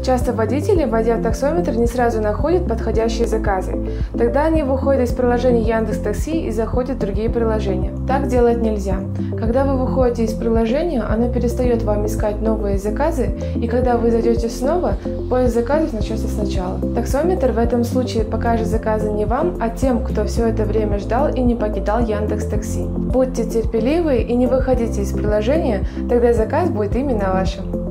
Часто водители, вводя в таксометр, не сразу находят подходящие заказы. Тогда они выходят из приложения Яндекс.Такси и заходят в другие приложения. Так делать нельзя. Когда вы выходите из приложения, оно перестает вам искать новые заказы, и когда вы зайдете снова, поиск заказов начнется сначала. Таксометр в этом случае покажет заказы не вам, а тем, кто все это время ждал и не покидал Яндекс.Такси. Будьте терпеливы и не выходите из приложения, тогда заказ будет именно вашим.